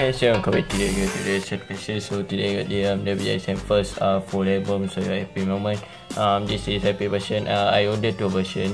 guys, I'm coming today to today's special. So today I got the WJSN first full album, so happy moment. This is happy version. I ordered two version.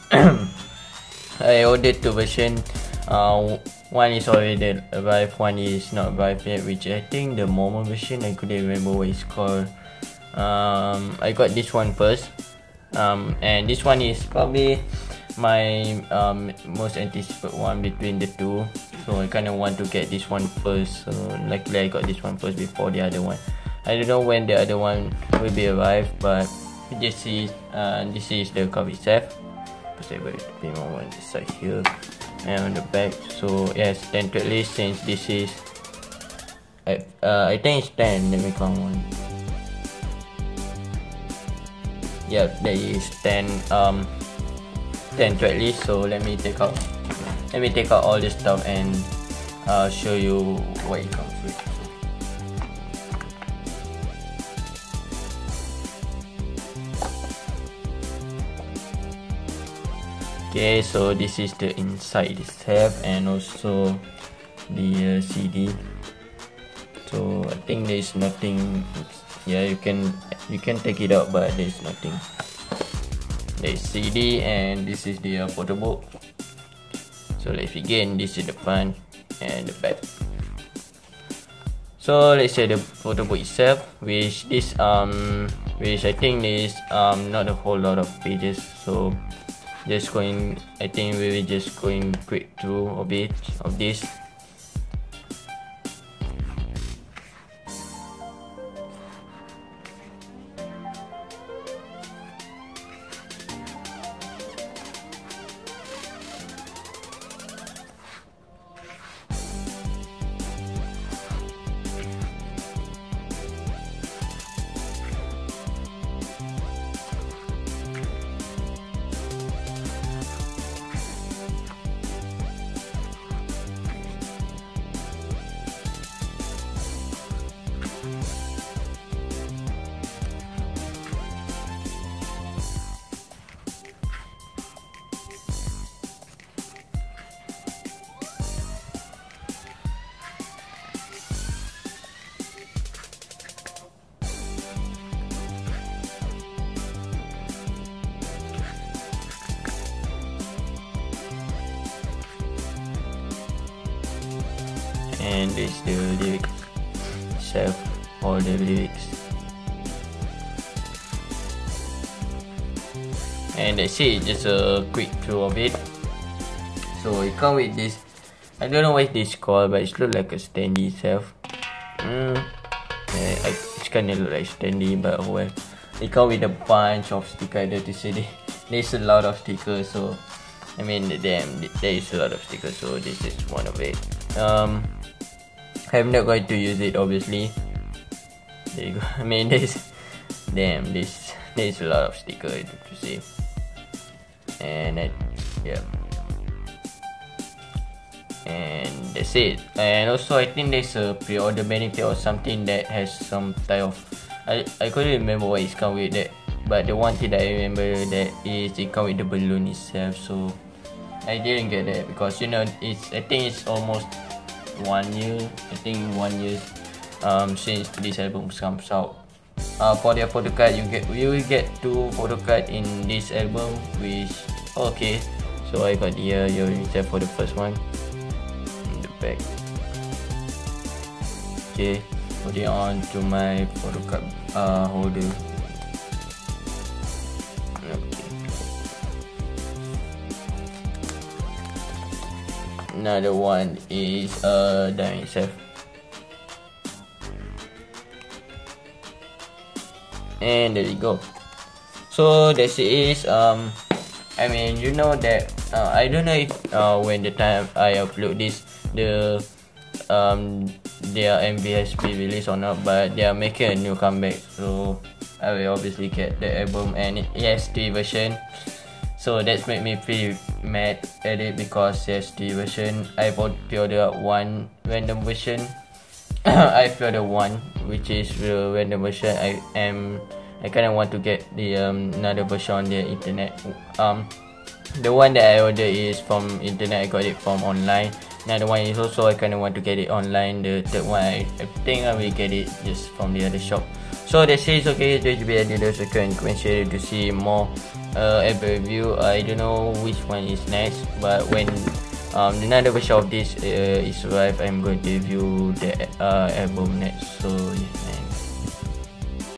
I ordered two version. One is already arrived, one is not arrived yet, which I think the moment version. I couldn't remember what it's called. I got this one first. And this one is probably my most anticipated one between the two, so I kind of want to get this one first. So luckily I got this one first before the other one. I don't know when the other one will be arrived, but this is the cover itself. Because I got the one inside here and on the back. So yes, 10 to at least, since this is I think it's 10. Let me count one. Yeah, there is 10 to at least. So let me take out all the stuff and show you what it comes with. Okay, so this is the inside itself and also the CD. So I think there is nothing. Yeah, you can take it out, but there is nothing. There is CD and this is the photo book. So let's begin. This is the front and the back. So let's say the photo book itself, which I think is not a whole lot of pages. So I think we will just going quick through a bit of this. And this is the lyrics itself, all the lyrics, and that's it, just a quick through of it. So it comes with this, I don't know what this called, but it looks like a standee itself. It's kinda look like standee, but oh well. It comes with a bunch of stickers. There to say there's a lot of stickers, so I mean there is a lot of stickers, so this is one of it. I'm not going to use it, obviously. There you go. I mean, there's a lot of stickers to see, and yeah, and that's it. And also, I think there's a pre-order benefit or something that has some type of I couldn't remember what it's come with that, but the one thing that I remember that is it come with the balloon itself. So I didn't get that because I think it's almost 1 year. I think 1 year since this album comes out. For their photo card, you will get 2 photo card in this album, which okay. So I got the insert for the first one in the back. Okay, put it on to my photo card holder. Another one is done itself, and there you go. So this is I mean, you know that I don't know if when the time I upload this their MV has been released or not, but they are making a new comeback, so I will obviously get the album, and it has 3 version. So that's made me pretty mad at it because there's the version. I pre-ordered one random version. I pre-ordered one which is the random version. I kind of want to get the another version on the internet. the one that I ordered is from internet. I got it from online. Another one is also I kind of want to get it online. The third one I think I will get it just from the other shop. So that's it. Okay, WJSN dealers, and comment share to see more Apple review. I don't know which one is next, but when another version of this is arrived, I'm going to review the album next. So yeah, thanks.